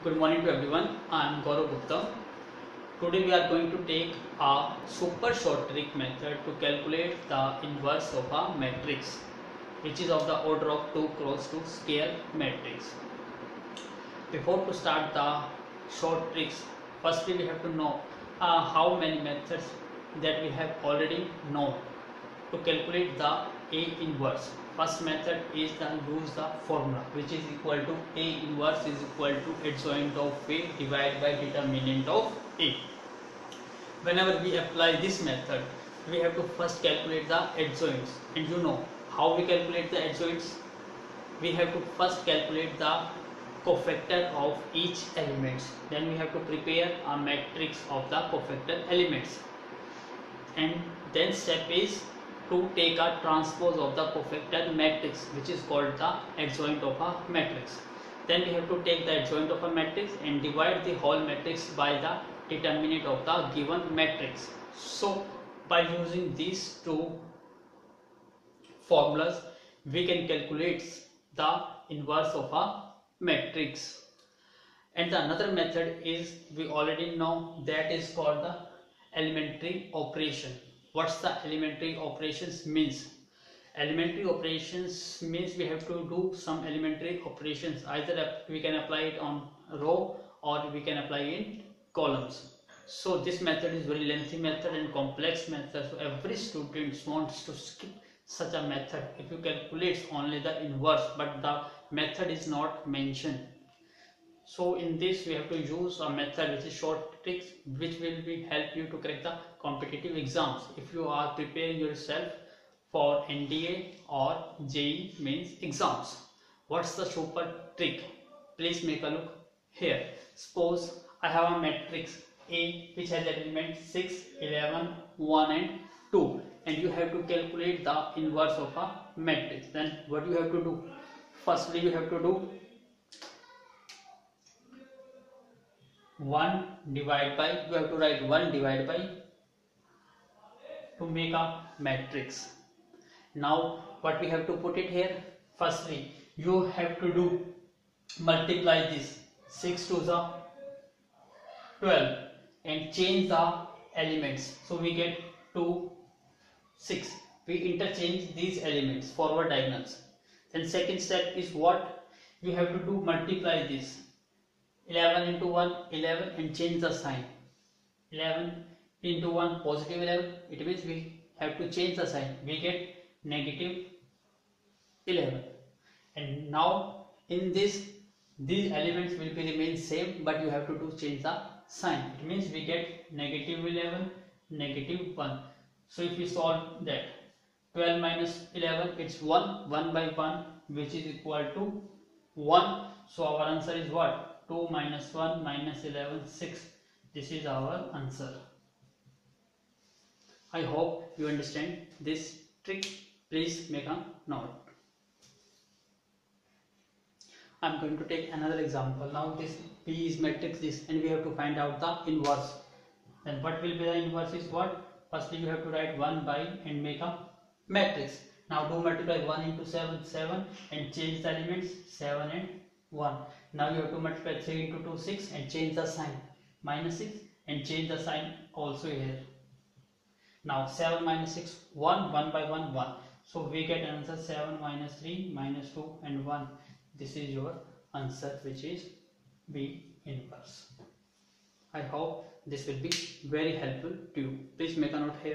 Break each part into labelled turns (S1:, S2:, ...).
S1: Good morning to everyone. I am Gaurav Gupta. Today we are going to take a super short trick method to calculate the inverse of a matrix, which is of the order of 2 cross 2 square matrix. Before to start the short tricks, firstly we have to know how many methods that we have already known to calculate the A inverse. First method is to use the formula, which is equal to A inverse is equal to adjoint of A divided by determinant of A. Whenever we apply this method, we have to first calculate the adjoints, and you know how we calculate the adjoints. We have to first calculate the cofactor of each element, then we have to prepare a matrix of the cofactor elements, and then step is to take a transpose of the cofactor matrix, which is called the adjoint of a matrix. Then we have to take the adjoint of a matrix and divide the whole matrix by the determinant of the given matrix. So by using these two formulas, we can calculate the inverse of a matrix. And the another method is, we already know, that is called the elementary operation. What's the elementary operations means? Elementary operations means we have to do some elementary operations. Either we can apply it on row or we can apply it in columns. So this method is very lengthy method and complex method. So every student wants to skip such a method if you calculate only the inverse, but the method is not mentioned. So in this we have to use a method which is short tricks, which will be help you to crack the competitive exams if you are preparing yourself for NDA or JEE mains exams. What's the super trick? Please make a look here. Suppose I have a matrix A which has elements 6, 11, 1 and 2, and you have to calculate the inverse of a matrix. Then what you have to do? Firstly you have to do 1 divided by, you have to write 1 divided by to make a matrix. Now what we have to put it here? Firstly you have to do multiply this 6 to the 12 and change the elements, so we get 2, 6. We interchange these elements, forward diagonals. Then second step is what? You have to do multiply this 11 into 1 11 and change the sign. 11 into 1 positive 11, it means we have to change the sign, we get negative 11. And now in this, these elements will be remain same, but you have to do change the sign. It means we get negative 11 negative 1. So if we solve that, 12 minus 11, it's 1 by 1, which is equal to 1. So our answer is what? 2 minus 1 minus 11, 6. This is our answer. I hope you understand this trick. Please make a note. I am going to take another example. Now this P is matrix this, and we have to find out the inverse. Then what will be the inverse is what? Firstly you have to write 1 by and make a matrix. Now do multiply 1 into 7, 7 and change the elements 7 and 1. Now you have to multiply 3 into 2, 6 and change the sign, minus 6, and change the sign also here. Now 7 minus 6, 1, 1 by 1, 1. So we get answer 7 minus 3 minus 2 and 1. This is your answer, which is B inverse. I hope this will be very helpful to you. Please make a note here.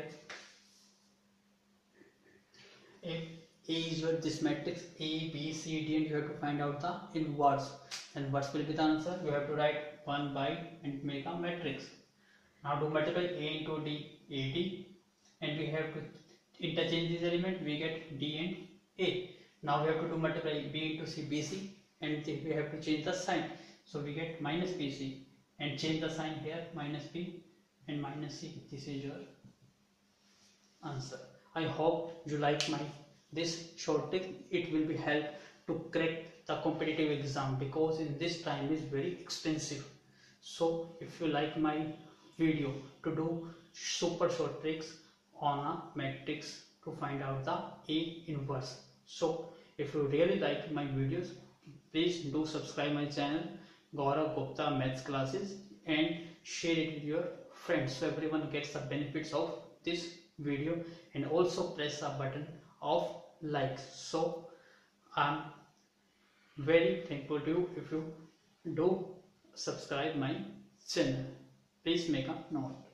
S1: If A is your this matrix A, B, C, D, and you have to find out the inverse, and what will be the answer? You have to write 1 by and make a matrix. Now do multiply A into D, AD, and we have to interchange these elements, we get D and A. Now we have to do multiply B into C, BC, and we have to change the sign, so we get minus BC, and change the sign here, minus B and minus C. This is your answer. I hope you like my this short trick. It will be help to crack the competitive exam, because in this time is very expensive. So if you like my video to do super short tricks on a matrix to find out the A inverse, so if you really like my videos, please do subscribe my channel Gaurav Gupta maths classes and share it with your friends so everyone gets the benefits of this video, and also press the button of like. So I'm very thankful to you if you do subscribe my channel. Please make a note.